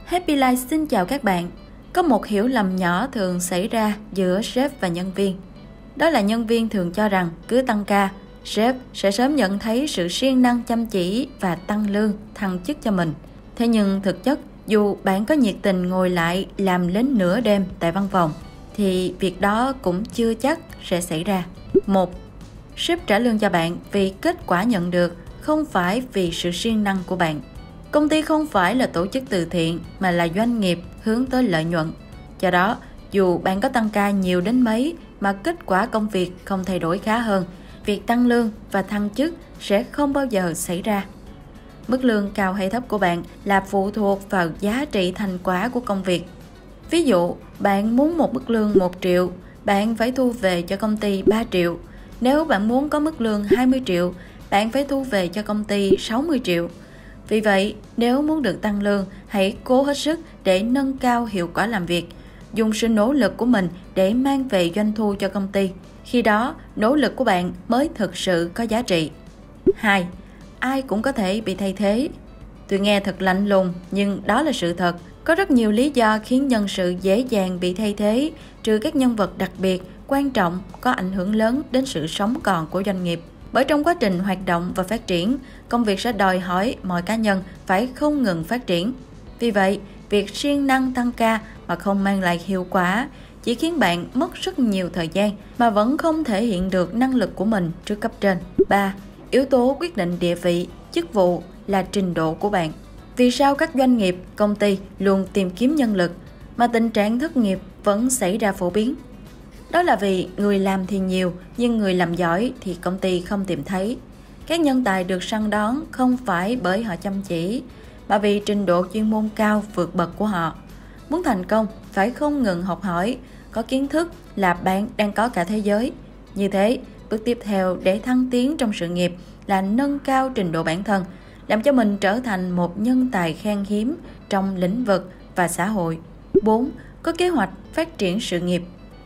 Happy Life xin chào các bạn. Có một hiểu lầm nhỏ thường xảy ra giữa sếp và nhân viên. Đó là nhân viên thường cho rằng cứ tăng ca, sếp sẽ sớm nhận thấy sự siêng năng chăm chỉ và tăng lương, thăng chức cho mình. Thế nhưng thực chất, dù bạn có nhiệt tình ngồi lại làm đến nửa đêm tại văn phòng, thì việc đó cũng chưa chắc sẽ xảy ra. 1. Sếp trả lương cho bạn vì kết quả nhận được, không phải vì sự siêng năng của bạn. Công ty không phải là tổ chức từ thiện mà là doanh nghiệp hướng tới lợi nhuận. Do đó, dù bạn có tăng ca nhiều đến mấy mà kết quả công việc không thay đổi khá hơn, việc tăng lương và thăng chức sẽ không bao giờ xảy ra. Mức lương cao hay thấp của bạn là phụ thuộc vào giá trị thành quả của công việc. Ví dụ, bạn muốn một mức lương 1 triệu, bạn phải thu về cho công ty 3 triệu. Nếu bạn muốn có mức lương 20 triệu, bạn phải thu về cho công ty 60 triệu. Vì vậy, nếu muốn được tăng lương, hãy cố hết sức để nâng cao hiệu quả làm việc, dùng sự nỗ lực của mình để mang về doanh thu cho công ty. Khi đó, nỗ lực của bạn mới thực sự có giá trị. 2. Ai cũng có thể bị thay thế. Tuy nghe thật lạnh lùng, nhưng đó là sự thật. Có rất nhiều lý do khiến nhân sự dễ dàng bị thay thế, trừ các nhân vật đặc biệt, quan trọng, có ảnh hưởng lớn đến sự sống còn của doanh nghiệp. Bởi trong quá trình hoạt động và phát triển, công việc sẽ đòi hỏi mọi cá nhân phải không ngừng phát triển. Vì vậy, việc siêng năng tăng ca mà không mang lại hiệu quả chỉ khiến bạn mất rất nhiều thời gian mà vẫn không thể hiện được năng lực của mình trước cấp trên. 3. Yếu tố quyết định địa vị, chức vụ là trình độ của bạn. Vì sao các doanh nghiệp, công ty luôn tìm kiếm nhân lực mà tình trạng thất nghiệp vẫn xảy ra phổ biến? Đó là vì người làm thì nhiều, nhưng người làm giỏi thì công ty không tìm thấy. Các nhân tài được săn đón không phải bởi họ chăm chỉ, mà vì trình độ chuyên môn cao vượt bậc của họ. Muốn thành công, phải không ngừng học hỏi, có kiến thức là bạn đang có cả thế giới. Như thế, bước tiếp theo để thăng tiến trong sự nghiệp là nâng cao trình độ bản thân, làm cho mình trở thành một nhân tài khan hiếm trong lĩnh vực và xã hội. 4. Có kế hoạch phát triển sự nghiệp.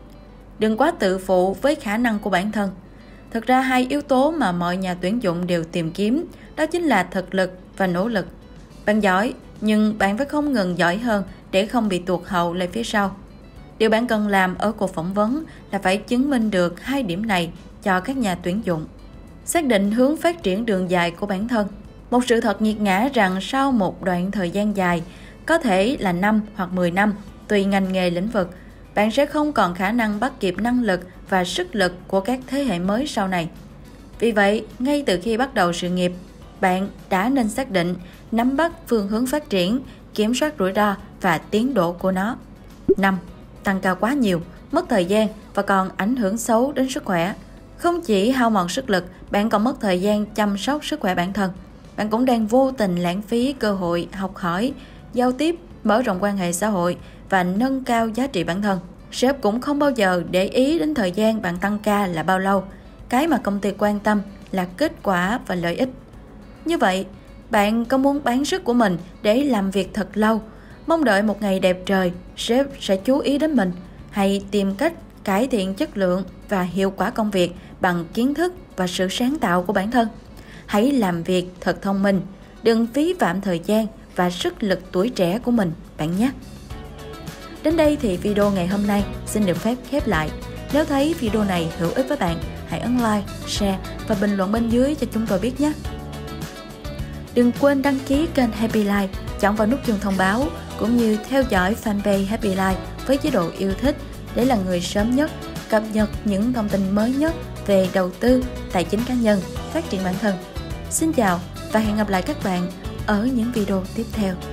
Đừng quá tự phụ với khả năng của bản thân. Thực ra 2 yếu tố mà mọi nhà tuyển dụng đều tìm kiếm, đó chính là thực lực và nỗ lực. Bạn giỏi, nhưng bạn phải không ngừng giỏi hơn để không bị tụt hậu lại phía sau. Điều bạn cần làm ở cuộc phỏng vấn là phải chứng minh được 2 điểm này cho các nhà tuyển dụng. Xác định hướng phát triển đường dài của bản thân. Một sự thật nghiệt ngã rằng sau một đoạn thời gian dài, có thể là 5 hoặc 10 năm, tùy ngành nghề lĩnh vực, bạn sẽ không còn khả năng bắt kịp năng lực và sức lực của các thế hệ mới sau này. Vì vậy, ngay từ khi bắt đầu sự nghiệp, bạn đã nên xác định, nắm bắt phương hướng phát triển, kiểm soát rủi ro và tiến độ của nó. 5. Tăng ca quá nhiều, mất thời gian và còn ảnh hưởng xấu đến sức khỏe. Không chỉ hao mòn sức lực, bạn còn mất thời gian chăm sóc sức khỏe bản thân. Bạn cũng đang vô tình lãng phí cơ hội học hỏi, giao tiếp, mở rộng quan hệ xã hội và nâng cao giá trị bản thân. Sếp cũng không bao giờ để ý đến thời gian bạn tăng ca là bao lâu. Cái mà công ty quan tâm là kết quả và lợi ích. Như vậy, bạn có muốn bán sức của mình để làm việc thật lâu, mong đợi một ngày đẹp trời, sếp sẽ chú ý đến mình, hay tìm cách cải thiện chất lượng và hiệu quả công việc bằng kiến thức và sự sáng tạo của bản thân? Hãy làm việc thật thông minh, đừng phí phạm thời gian và sức lực tuổi trẻ của mình, bạn nhé. Đến đây thì video ngày hôm nay xin được phép khép lại. Nếu thấy video này hữu ích với bạn, hãy ấn like, share và bình luận bên dưới cho chúng tôi biết nhé. Đừng quên đăng ký kênh Happy Life, chọn vào nút chuông thông báo, cũng như theo dõi fanpage Happy Life với chế độ yêu thích để là người sớm nhất cập nhật những thông tin mới nhất về đầu tư, tài chính cá nhân, phát triển bản thân. Xin chào và hẹn gặp lại các bạn ở những video tiếp theo.